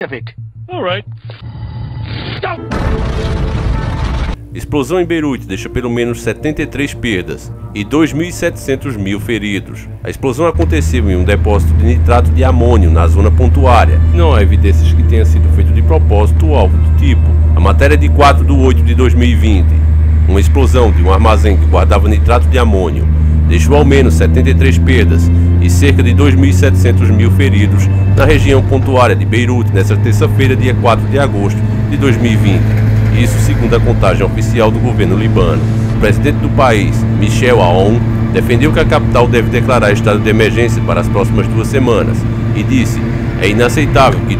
Pacific. All right. Explosão em Beirute deixa pelo menos 73 perdas e 2.700 feridos. A explosão aconteceu em um depósito de nitrato de amônio na zona portuária. Não há evidências que tenha sido feito de propósito ou algo do tipo. A matéria é de 4/8/2020. Uma explosão de um armazém que guardava nitrato de amônio deixou ao menos 73 perdas e cerca de 2.700 feridos na região portuária de Beirute nesta terça-feira, dia 4 de agosto de 2020. Isso segundo a contagem oficial do governo libano. O presidente do país, Michel Aoun, defendeu que a capital deve declarar estado de emergência para as próximas 2 semanas e disse: é inaceitável que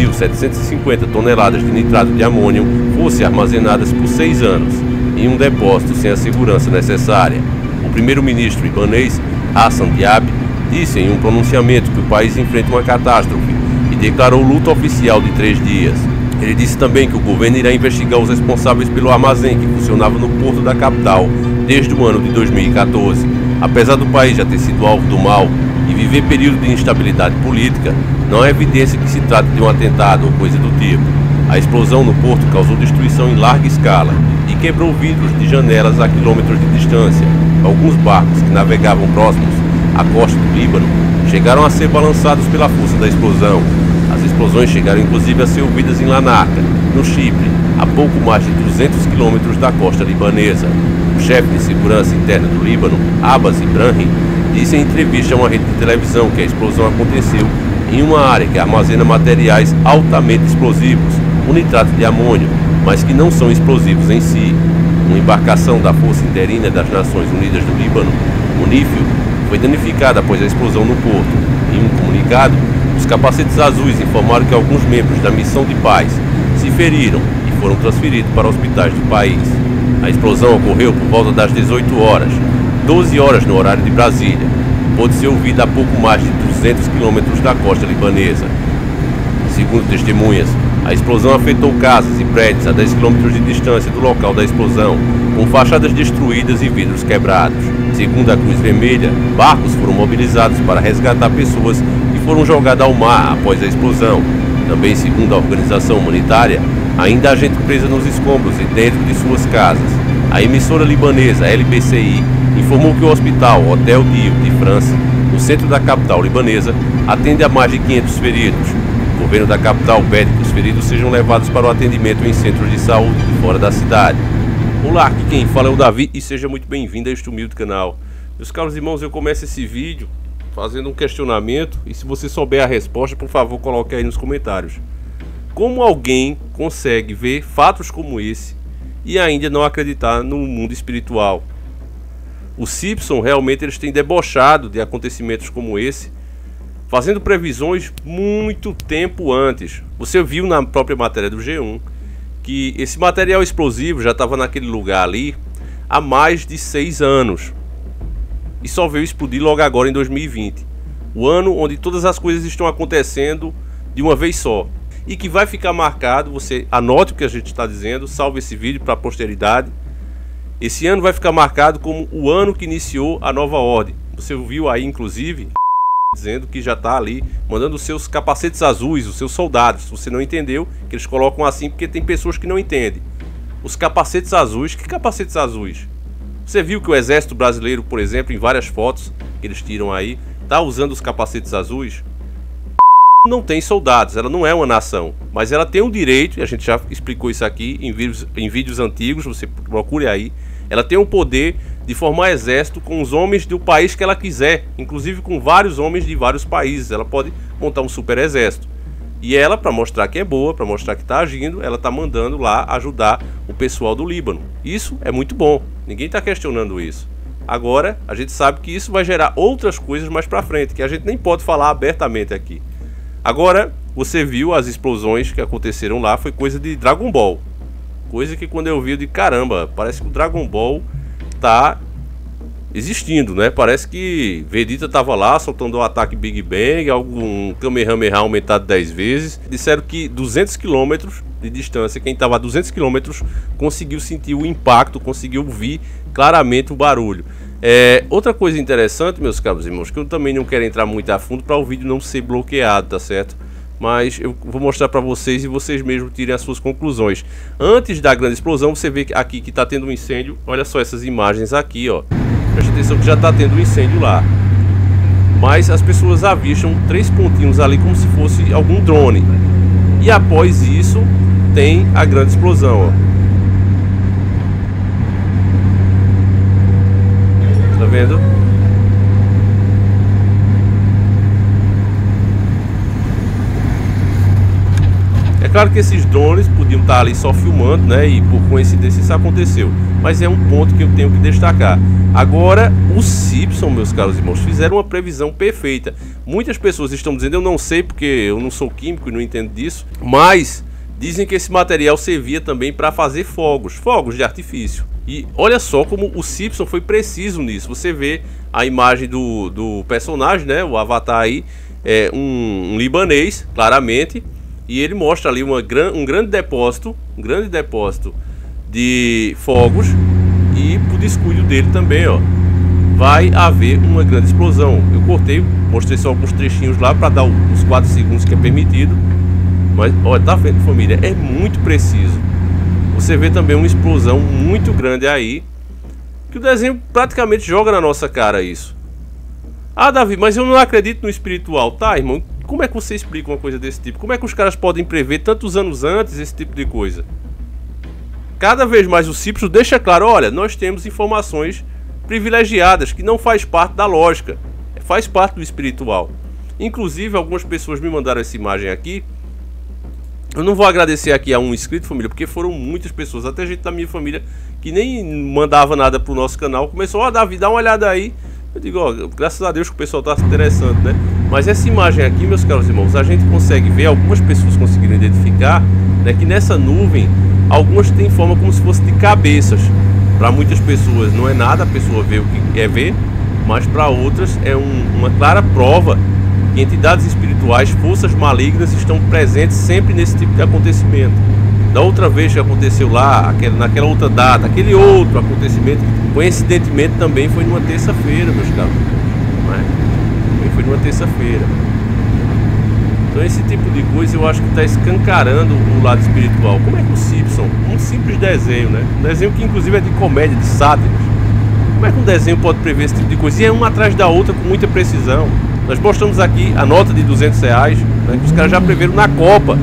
2.750 toneladas de nitrato de amônio fossem armazenadas por 6 anos em um depósito sem a segurança necessária. O primeiro-ministro libanês, Hassan Diab, disse em um pronunciamento que o país enfrenta uma catástrofe e declarou luto oficial de 3 dias. Ele disse também que o governo irá investigar os responsáveis pelo armazém que funcionava no porto da capital desde o ano de 2014. Apesar do país já ter sido alvo do mal e viver período de instabilidade política, não há evidência que se trate de um atentado ou coisa do tipo. A explosão no porto causou destruição em larga escala e quebrou vidros de janelas a quilômetros de distância. Alguns barcos que navegavam próximos à costa do Líbano chegaram a ser balançados pela força da explosão. As explosões chegaram inclusive a ser ouvidas em Larnaca, no Chipre, a pouco mais de 200 quilômetros da costa libanesa. O chefe de segurança interna do Líbano, Abbas Ibrahim, disse em entrevista a uma rede de televisão que a explosão aconteceu em uma área que armazena materiais altamente explosivos, o nitrato de amônio, mas que não são explosivos em si. Uma embarcação da Força Interina das Nações Unidas do Líbano, UNIFIL, foi danificada após a explosão no porto. Em um comunicado, os capacetes azuis informaram que alguns membros da missão de paz se feriram e foram transferidos para hospitais do país. A explosão ocorreu por volta das 18 horas, 12 horas no horário de Brasília. Pôde ser ouvida a pouco mais de 200 quilômetros da costa libanesa. Segundo testemunhas, a explosão afetou casas e prédios a 10 quilômetros de distância do local da explosão, com fachadas destruídas e vidros quebrados. Segundo a Cruz Vermelha, barcos foram mobilizados para resgatar pessoas que foram jogadas ao mar após a explosão. Também, segundo a organização humanitária, ainda há gente presa nos escombros e dentro de suas casas. A emissora libanesa LBCI informou que o hospital Hotel Dieu de França, no centro da capital libanesa, atende a mais de 500 feridos. O governo da capital pede que os feridos sejam levados para o atendimento em centros de saúde fora da cidade. Olá, aqui quem fala é o Davi e seja muito bem-vindo a este humilde canal. Meus caros irmãos, eu começo esse vídeo fazendo um questionamento e se você souber a resposta, por favor, coloque aí nos comentários. Como alguém consegue ver fatos como esse e ainda não acreditar no mundo espiritual? Os Simpsons realmente eles têm debochado de acontecimentos como esse, fazendo previsões muito tempo antes. Você viu na própria matéria do G1 que esse material explosivo já estava naquele lugar ali há mais de 6 anos e só veio explodir logo agora em 2020, o ano onde todas as coisas estão acontecendo de uma vez só e que vai ficar marcado. Você anote o que a gente está dizendo, salve esse vídeo para a posteridade. Esse ano vai ficar marcado como o ano que iniciou a nova ordem. Você viu aí inclusive dizendo que já está ali mandando os seus capacetes azuis, os seus soldados. Se você não entendeu, que eles colocam assim porque tem pessoas que não entendem. Os capacetes azuis, que capacetes azuis? Você viu que o exército brasileiro, por exemplo, em várias fotos que eles tiram aí, está usando os capacetes azuis? Não tem soldados, ela não é uma nação, mas ela tem o direito, e a gente já explicou isso aqui em vídeos antigos, você procure aí, ela tem o poder de formar exército com os homens do país que ela quiser, inclusive com vários homens de vários países. Ela pode montar um super exército. E ela, para mostrar que é boa, para mostrar que está agindo, ela está mandando lá ajudar o pessoal do Líbano. Isso é muito bom, ninguém está questionando isso. Agora, a gente sabe que isso vai gerar outras coisas mais para frente, que a gente nem pode falar abertamente aqui. Agora, você viu as explosões que aconteceram lá, foi coisa de Dragon Ball. Coisa que quando eu vi, eu de caramba, parece que o Dragon Ball tá existindo, né? Parece que Vegeta tava lá soltando o ataque Big Bang, algum Kamehameha aumentado 10 vezes. Disseram que 200 km de distância, quem tava a 200 km conseguiu sentir o impacto, conseguiu ouvir claramente o barulho. Outra coisa interessante, meus caros irmãos, que eu também não quero entrar muito a fundo para o vídeo não ser bloqueado, tá certo? mas eu vou mostrar para vocês e vocês mesmos tirem as suas conclusões. Antes da grande explosão, você vê aqui que está tendo um incêndio. Olha só essas imagens aqui, ó. Preste atenção que já está tendo um incêndio lá. Mas as pessoas avistam 3 pontinhos ali como se fosse algum drone. E após isso, tem a grande explosão, ó. Tá vendo? É claro que esses drones podiam estar ali só filmando, né? E por coincidência isso aconteceu. Mas é um ponto que eu tenho que destacar. Agora, os Simpsons, meus caros irmãos, fizeram uma previsão perfeita. Muitas pessoas estão dizendo, eu não sei porque eu não sou químico e não entendo disso, mas dizem que esse material servia também para fazer fogos de artifício. E olha só como o Simpson foi preciso nisso. Você vê a imagem do personagem, né? O avatar aí é um libanês, claramente. E ele mostra ali um grande depósito de fogos. E por descuido dele também, ó, vai haver uma grande explosão. Eu cortei, mostrei só alguns trechinhos lá para dar os 4 segundos que é permitido. Mas, olha, tá vendo, família? É muito preciso. Você vê também uma explosão muito grande aí, que o desenho praticamente joga na nossa cara isso. Ah, Davi, mas eu não acredito no espiritual. Tá, irmão, como é que você explica uma coisa desse tipo? Como é que os caras podem prever tantos anos antes esse tipo de coisa? Cada vez mais o Simpson deixa claro, olha, nós temos informações privilegiadas, que não faz parte da lógica, faz parte do espiritual. Inclusive, algumas pessoas me mandaram essa imagem aqui. Eu não vou agradecer aqui a um inscrito, família, porque foram muitas pessoas, até gente da minha família, que nem mandava nada pro nosso canal. Começou, ó, Davi, dá uma olhada aí. Eu digo, ó, graças a Deus que o pessoal tá se interessando, né? Mas essa imagem aqui, meus caros irmãos, a gente consegue ver, algumas pessoas conseguiram identificar, né, que nessa nuvem, algumas têm forma como se fosse de cabeças. Para muitas pessoas não é nada, a pessoa vê o que quer ver, mas para outras é uma clara prova que entidades espirituais, forças malignas estão presentes sempre nesse tipo de acontecimento. Da outra vez que aconteceu lá, naquela outra data, aquele outro acontecimento, coincidentemente também foi numa terça-feira, meus caros. Também foi numa terça-feira. Então esse tipo de coisa eu acho que está escancarando o lado espiritual. Como é que o Simpson, um simples desenho, né? Um desenho que inclusive é de comédia, de sátiras. Como é que um desenho pode prever esse tipo de coisa? E é uma atrás da outra com muita precisão. Nós mostramos aqui a nota de R$200, né, que os caras já preveram na Copa.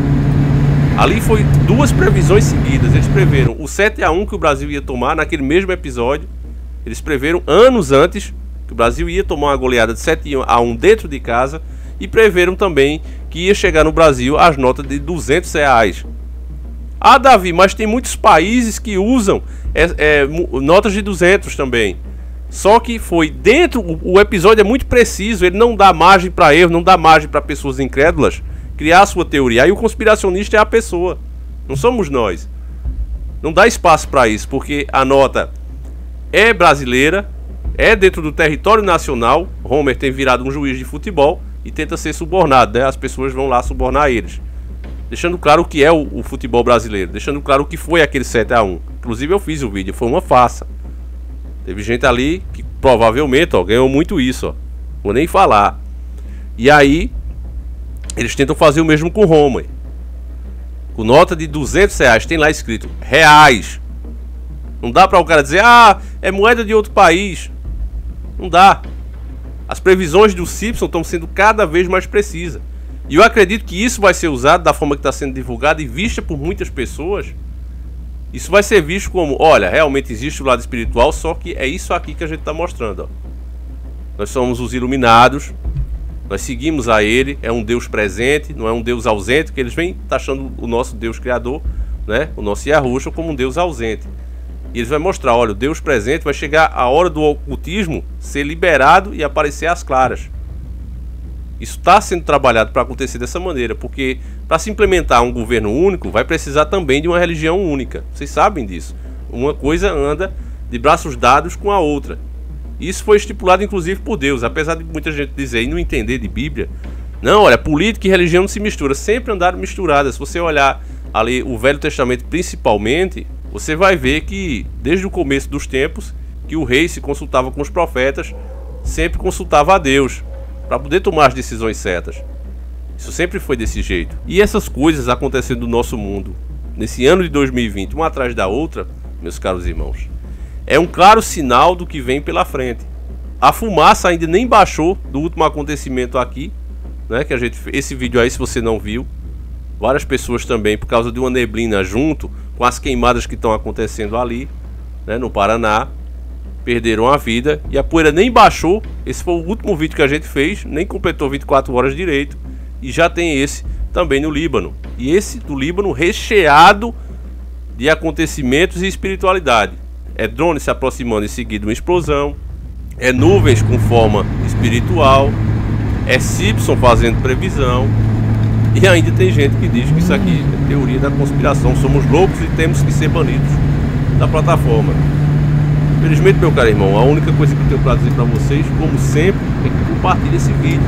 Ali foi 2 previsões seguidas. Eles preveram o 7-1 que o Brasil ia tomar naquele mesmo episódio. Eles preveram anos antes que o Brasil ia tomar uma goleada de 7-1 dentro de casa. E preveram também que ia chegar no Brasil as notas de R$200. Ah, Davi, mas tem muitos países que usam notas de 200 também. Só que foi dentro, o episódio é muito preciso, ele não dá margem para erro, não dá margem para pessoas incrédulas criar a sua teoria. Aí o conspiracionista é a pessoa, não somos nós. Não dá espaço para isso, porque a nota é brasileira, é dentro do território nacional. Homer tem virado um juiz de futebol e tenta ser subornado, né? As pessoas vão lá subornar eles. Deixando claro o que é o futebol brasileiro, deixando claro o que foi aquele 7-1. Inclusive eu fiz o vídeo, foi uma farsa. Teve gente ali que provavelmente, ó, ganhou muito isso, ó. Vou nem falar. E aí, eles tentam fazer o mesmo com Roma. Com nota de R$200, tem lá escrito reais. Não dá para o cara dizer, ah, é moeda de outro país. Não dá. As previsões do Simpson estão sendo cada vez mais precisas. E eu acredito que isso vai ser usado da forma que está sendo divulgado e vista por muitas pessoas. Isso vai ser visto como, olha, realmente existe o lado espiritual, só que é isso aqui que a gente está mostrando, ó. Nós somos os iluminados, nós seguimos a ele, é um Deus presente, não é um Deus ausente, que eles vêm taxando o nosso Deus criador, né, o nosso Yahushua, como um Deus ausente. E eles vão mostrar, olha, o Deus presente vai chegar a hora do ocultismo ser liberado e aparecer às claras. Isso está sendo trabalhado para acontecer dessa maneira, porque para se implementar um governo único, vai precisar também de uma religião única. Vocês sabem disso. Uma coisa anda de braços dados com a outra. Isso foi estipulado inclusive por Deus, apesar de muita gente dizer e não entender de Bíblia. Não, olha, política e religião não se misturam, sempre andaram misturadas. Se você olhar ali o Velho Testamento principalmente, você vai ver que desde o começo dos tempos, que o rei se consultava com os profetas, sempre consultava a Deus, para poder tomar as decisões certas. Isso sempre foi desse jeito. E essas coisas acontecendo no nosso mundo, nesse ano de 2020, uma atrás da outra, meus caros irmãos, é um claro sinal do que vem pela frente. A fumaça ainda nem baixou do último acontecimento aqui, né, que a gente, esse vídeo aí, se você não viu, várias pessoas também, por causa de uma neblina junto com as queimadas que estão acontecendo ali, né, no Paraná, perderam a vida e a poeira nem baixou. Esse foi o último vídeo que a gente fez, nem completou 24 horas direito, e já tem esse também no Líbano. E esse do Líbano recheado de acontecimentos e espiritualidade. É drone se aproximando em seguida de uma explosão, é nuvens com forma espiritual, é Simpson fazendo previsão, e ainda tem gente que diz que isso aqui é teoria da conspiração, somos loucos e temos que ser banidos da plataforma. Infelizmente, meu caro irmão, a única coisa que eu tenho para dizer para vocês, como sempre, é que compartilhe esse vídeo.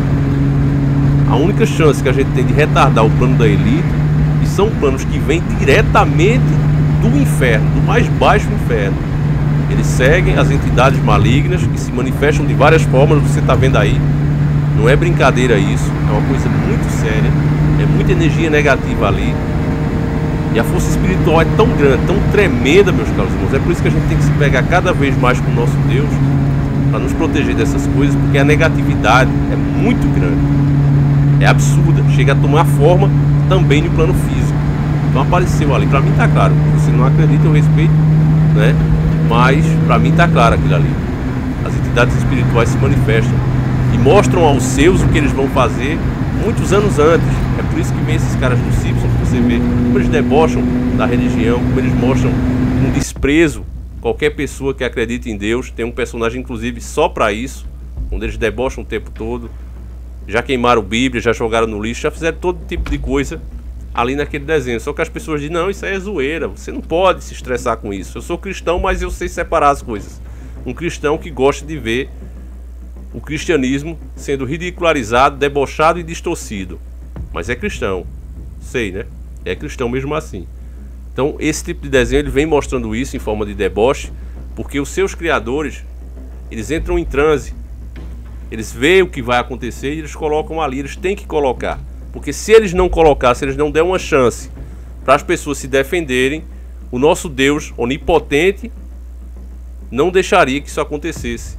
A única chance que a gente tem de retardar o plano da elite, e são planos que vêm diretamente do inferno, do mais baixo inferno. Eles seguem as entidades malignas que se manifestam de várias formas, você está vendo aí. Não é brincadeira isso, é uma coisa muito séria, é muita energia negativa ali. E a força espiritual é tão grande, tão tremenda, meus caros irmãos. É por isso que a gente tem que se pegar cada vez mais com o nosso Deus, para nos proteger dessas coisas, porque a negatividade é muito grande, é absurda, chega a tomar forma também no plano físico. Então apareceu ali, para mim tá claro. Se você não acredita, eu respeito, né? Mas para mim tá claro aquilo ali. As entidades espirituais se manifestam e mostram aos seus o que eles vão fazer muitos anos antes. É por isso que vem esses caras do Simpson, que você vê como eles debocham da religião, como eles mostram um desprezo. Qualquer pessoa que acredita em Deus tem um personagem inclusive só para isso, onde eles debocham o tempo todo. Já queimaram Bíblia, já jogaram no lixo, já fizeram todo tipo de coisa ali naquele desenho. Só que as pessoas dizem, não, isso aí é zoeira, você não pode se estressar com isso. Eu sou cristão, mas eu sei separar as coisas. Um cristão que gosta de ver o cristianismo sendo ridicularizado, debochado e distorcido. Mas é cristão, sei, né? É cristão mesmo assim. Então esse tipo de desenho ele vem mostrando isso em forma de deboche, porque os seus criadores, eles entram em transe. Eles veem o que vai acontecer e eles colocam ali, eles têm que colocar. Porque se eles não colocar, se eles não derem uma chance para as pessoas se defenderem, o nosso Deus onipotente não deixaria que isso acontecesse.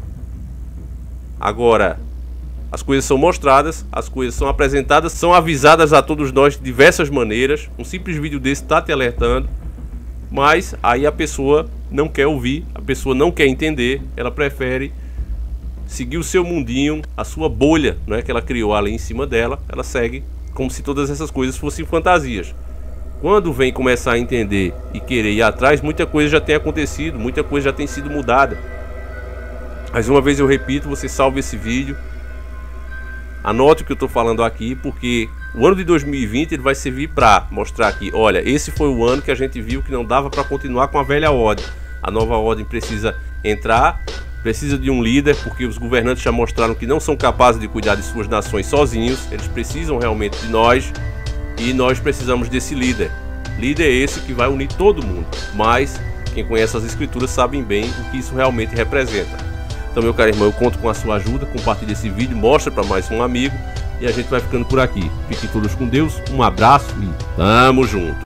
Agora, as coisas são mostradas, as coisas são apresentadas, são avisadas a todos nós de diversas maneiras. Um simples vídeo desse está te alertando, mas aí a pessoa não quer ouvir, a pessoa não quer entender, ela prefere seguir o seu mundinho, a sua bolha, né, que ela criou ali em cima dela. Ela segue como se todas essas coisas fossem fantasias. Quando vem começar a entender e querer ir atrás, muita coisa já tem acontecido, muita coisa já tem sido mudada. Mais uma vez eu repito, você salve esse vídeo, anote o que eu estou falando aqui, porque o ano de 2020 ele vai servir para mostrar aqui, olha, esse foi o ano que a gente viu que não dava para continuar com a velha ordem. A nova ordem precisa entrar, precisa de um líder, porque os governantes já mostraram que não são capazes de cuidar de suas nações sozinhos, eles precisam realmente de nós, e nós precisamos desse líder. Líder esse que vai unir todo mundo, mas quem conhece as escrituras sabe bem o que isso realmente representa. Então, meu caro irmão, eu conto com a sua ajuda, compartilhe esse vídeo, mostra para mais um amigo, e a gente vai ficando por aqui. Fiquem todos com Deus, um abraço e tamo junto!